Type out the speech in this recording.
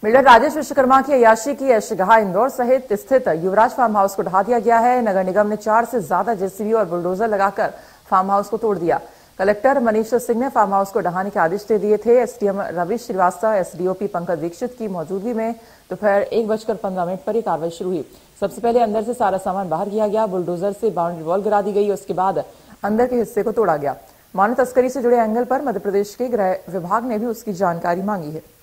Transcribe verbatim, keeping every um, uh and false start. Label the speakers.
Speaker 1: Builder Rajesh Vishwakarma की अय्याशी की ऐशगाह इंदौर सहित स्थित युवराज फार्म हाउस को ढहा दिया गया है। नगर निगम ने चार से ज्यादा जेसीबी और बुलडोजर लगाकर फार्म हाउस को तोड़ दिया। कलेक्टर मनीष सिंह ने फार्म हाउस को ढहाने के आदेश दे दिए थे। एसडीएम रवि श्रीवास्तव, एसडीओपी पंकज दीक्षित की मौजूदगी में दोपहर एक बजकर पंद्रह मिनट पर यह कार्रवाई शुरू हुई। सबसे पहले अंदर से सारा सामान बाहर किया गया। बुलडोजर से बाउंड्री वॉल गिरा दी गई। उसके बाद अंदर के हिस्से को तोड़ा गया। मानव तस्करी से जुड़े एंगल पर मध्य प्रदेश के गृह विभाग ने भी उसकी जानकारी मांगी है।